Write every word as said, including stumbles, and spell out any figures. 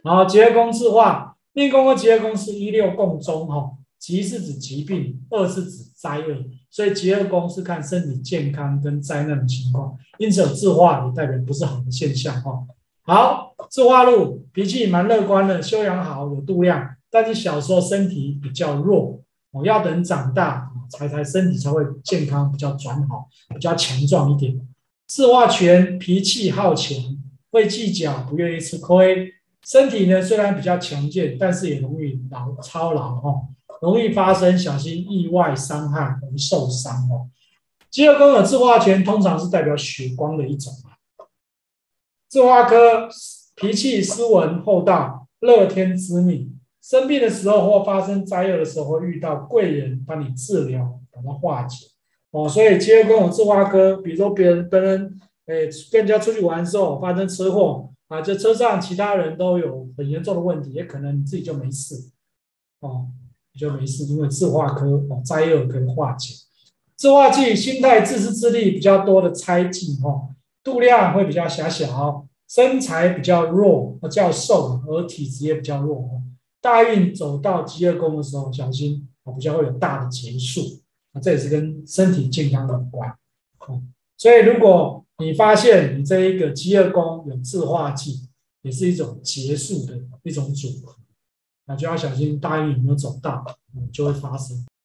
然后疾厄宫自化，命宫和疾厄宫是一六共中哈，疾是指疾病，厄是指灾厄，所以疾厄宫是看身体健康跟灾难的情况，因此有自化也代表不是好的现象哈。好，自化禄脾气蛮乐观的，修养好，有度量，但是小时候身体比较弱，哦，要等长大才才身体才会健康，比较转好，比较强壮一点。自化权脾气好强，会计较，不愿意吃亏。身体呢虽然比较强健，但是也容易劳操劳哈，容易发生小心意外伤害，容易受伤哦。疾厄宫有自化权，通常是代表血光的一种。自化科脾气斯文厚道，乐天知命。生病的时候或发生灾厄的时候，会遇到贵人帮你治疗，把它化解。哦，所以疾厄宫有自化科，比如说别人别人诶跟人家出去玩的时候发生车祸啊，这车上其他人都有很严重的问题，也可能你自己就没事哦，你就没事，因为自化科哦灾厄可以化解。自化忌心态自私自利比较多的猜忌哦，度量会比较狭小，身材比较弱，较瘦，而体质也比较弱。大运走到疾厄宫的时候，小心比较会有大的结束，这也是跟身体健康有关。所以如果你发现你这一个疾厄宫有自化忌，也是一种结束的一种组合，那就要小心大运有没有走到，就会发生。